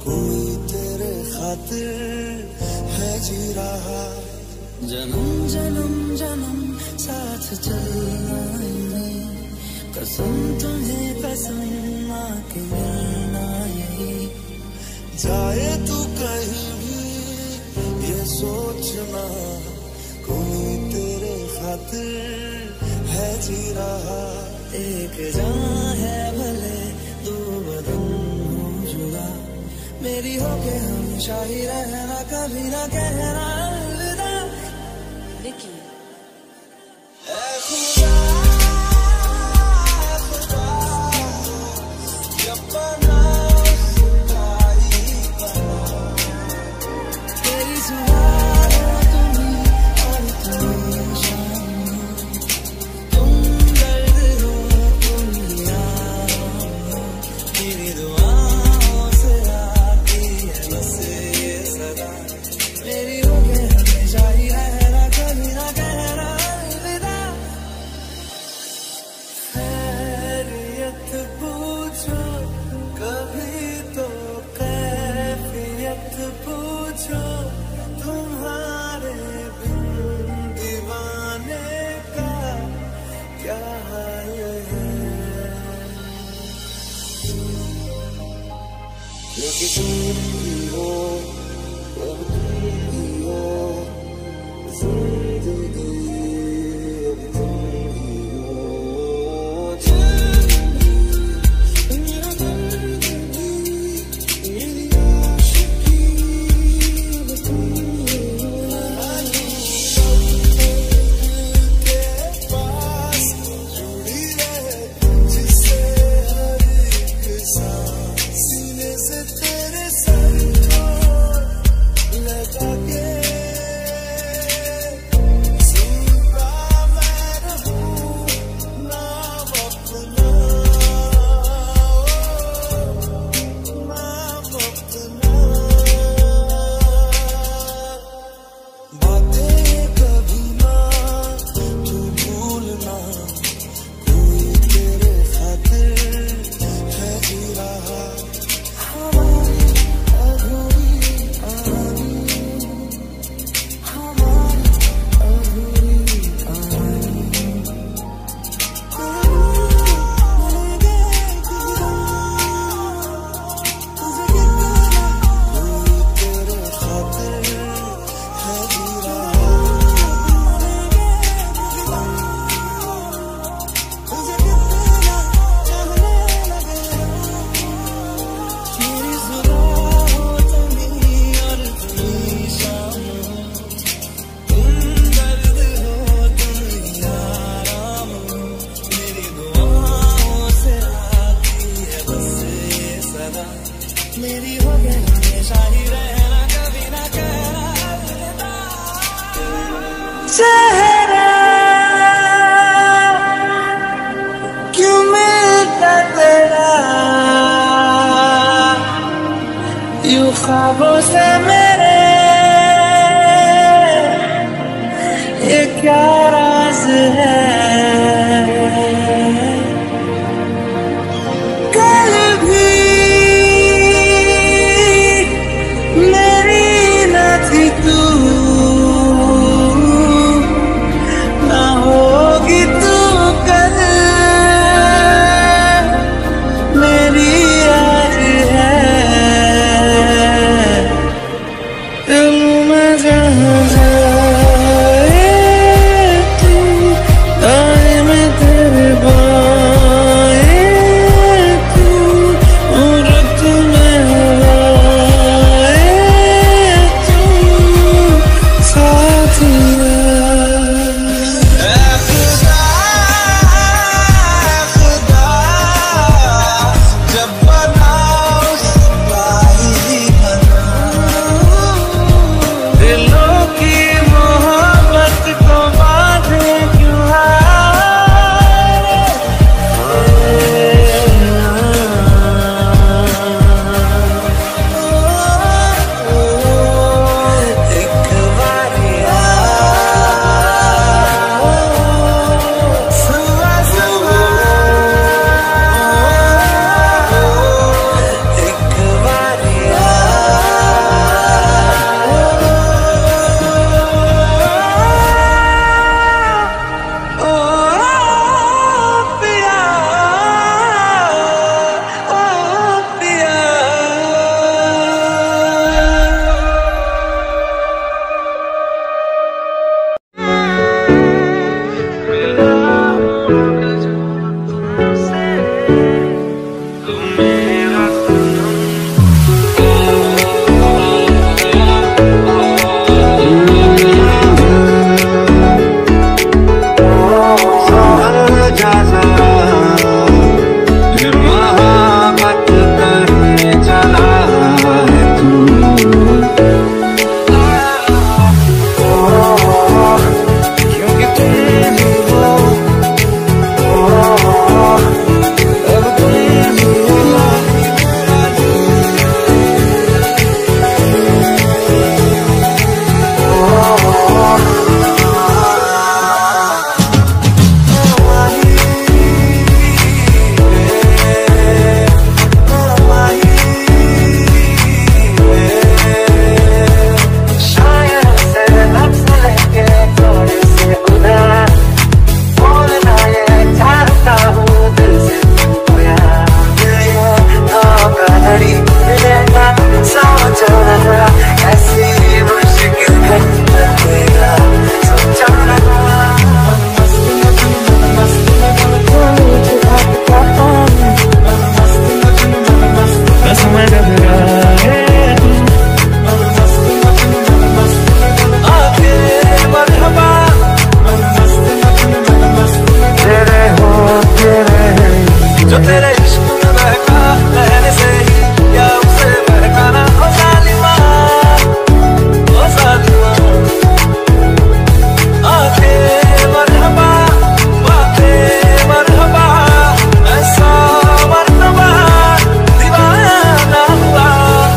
कोई तेरे खातिर है जी रहा। जन्म जन्म जन्म साथ चलना है, कसम तुम्हें कसम आके मिलना यही। जाए तू कहीं भी ये सोचना, कोई तेरे खातिर है जी रहा। एक जान है भले दो बदन हो जुदा, मेरी होके हमेशा ही रहना, कभी ना कहना अलविदा। निकी पूछो तुम्हारे बिन दीवाने का क्या हाल है। क्योंकि तुम ही हो, अब तुम ही हो, जिंदगी अब तुम ही हो। जो तेरे इश्क में बहका रहने से ही क्या उसे बहकाना। ओ जालिमा, ओ जालिमा, आंखें मरहबा, बातें मरहबा, ऐसा मरतबा दीवाना हुआ।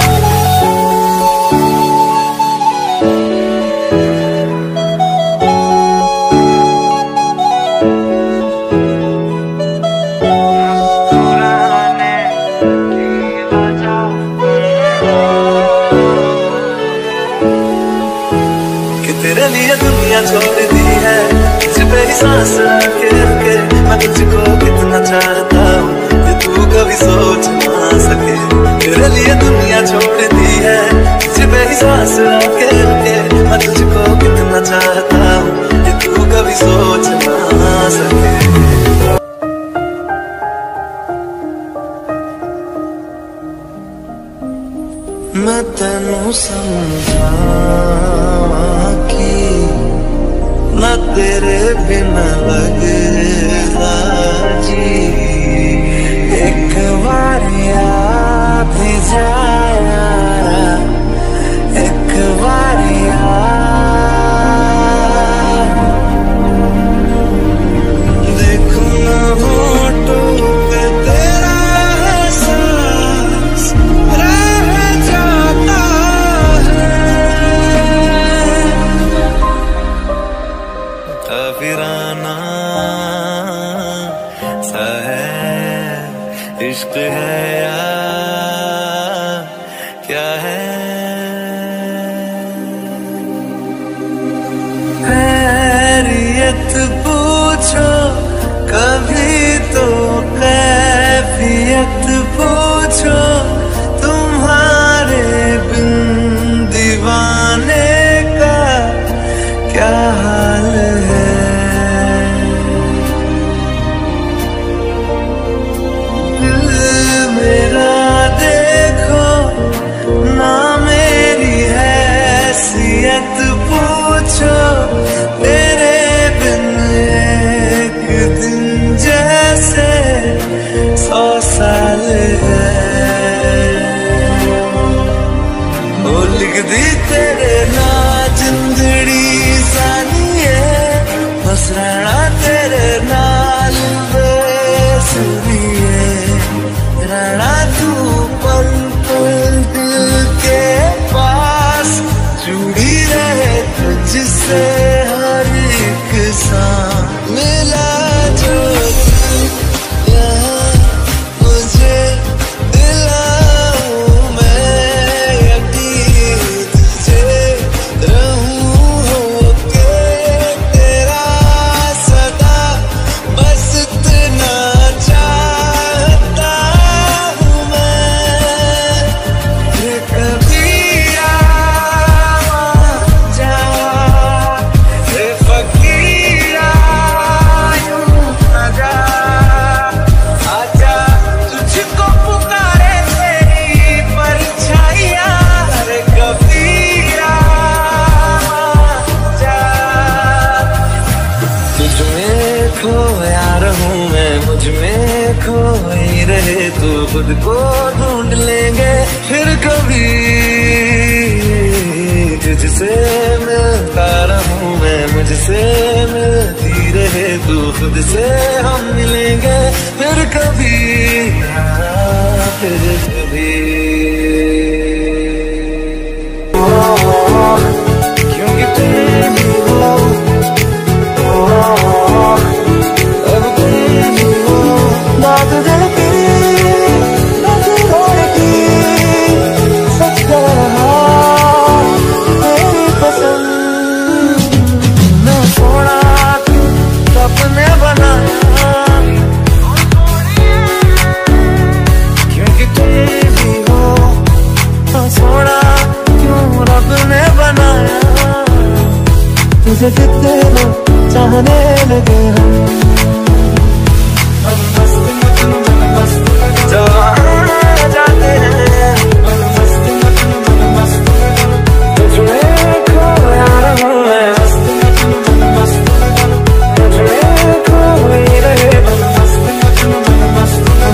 तेरे लिए दुनिया छोड़ दी है, तुझ पे ही सांस आके रुके। मैं तुझको कितना चाहता हूँ ये तू कभी सोच ना सके। तेरे लिए दुनिया छोड़ दी है, तुझ पे ही सांस आके रुके। मैं तुझको कितना चाहता हूँ ये तू कभी सोच ना सके। मैं तेनू समझा ना तेरे बिना लगदा जी। एक बार याद जाया, एक बार देखो ना होठों पे तेरा एहसास रह जाता है। काफिराना सा है इश्क है या क्या है। खैरियत पूछो कभी तो कैफियत पूछो, तुम्हारे बिन दीवाने का क्या हाल है। दिल मेरा देखो ना मेरी हैसियत पूछो, तेरे बिन एक दिन जैसे 100 साल है। वो लिख दी तेरे ना जिंदड़ी सानी है, बस रहना तेरे नाल बेसुरी है। रहना तू पल पल दिल के पास, जुड़ी रहे तुझसे हर एक सांस। मिला जो तू यहाँ मुझे दिलाऊं मैं यकीन, तुझे रहूं होके तेरा सदा, बस इतना चाहता हूँ मैं। ये कभी जा ये फकीरा यूं आजा, आजा तुझको पुकारे तेरी परछाइयाँ। अरे कबीरा जा, तुझ में खोया रहूं मैं, मुझ में खोई रहे तू। खुद को ढूंढ लेंगे फिर कभी, तुझसे मिलता रहूं मैं, मुझसे मिलती रहे तू। खुद से हम मिलेंगे फिर कभी, फिर कभी। क्योंकि तुम ही हो, अब तुम ही हो, बात दिल की, बात घर की, सच कहा तेरी पसंद। मैं सोना क्यों सपने बनाया, क्योंकि तुम ही हो। सोना क्यों रब ने बनाया, तुझे कितने लोग चाहने लगे हम। जहाँ जाते हैं तुझमें खोया रहूं मैं, तुझमें खोई रहे।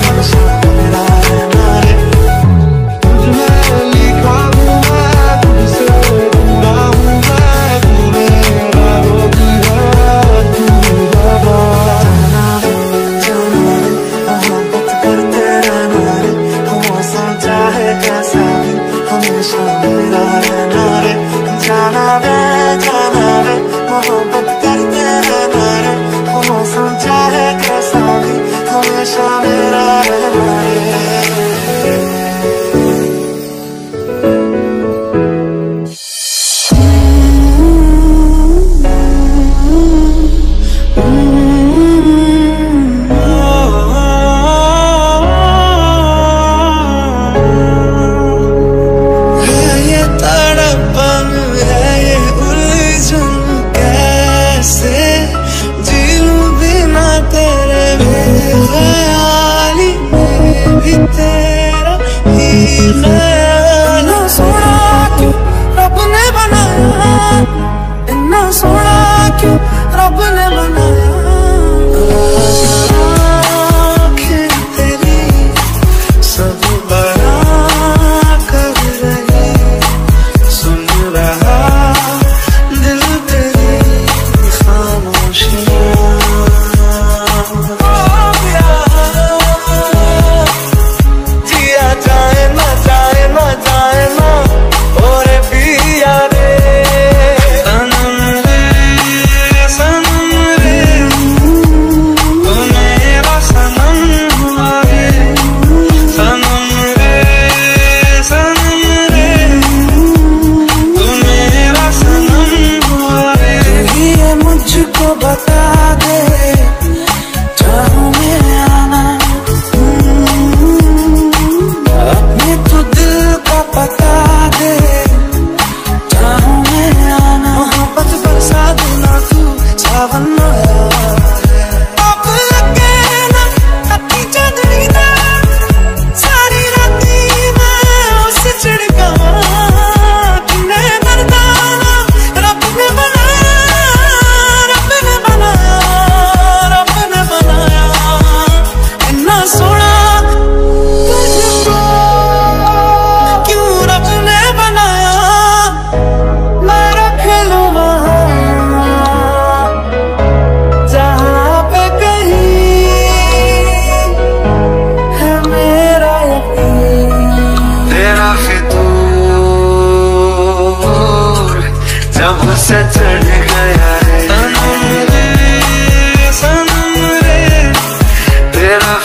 तेरा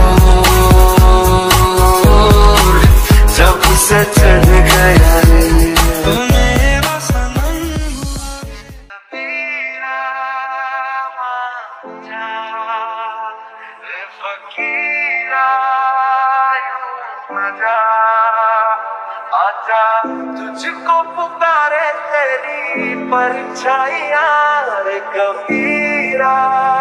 फितूर जब से चढ़ गया रे, मेरा सनम तेरा मांझा रे फकीरा यूं न जा, आजा तुझको पुकारे तेरी परछाइयां रे कबीरा।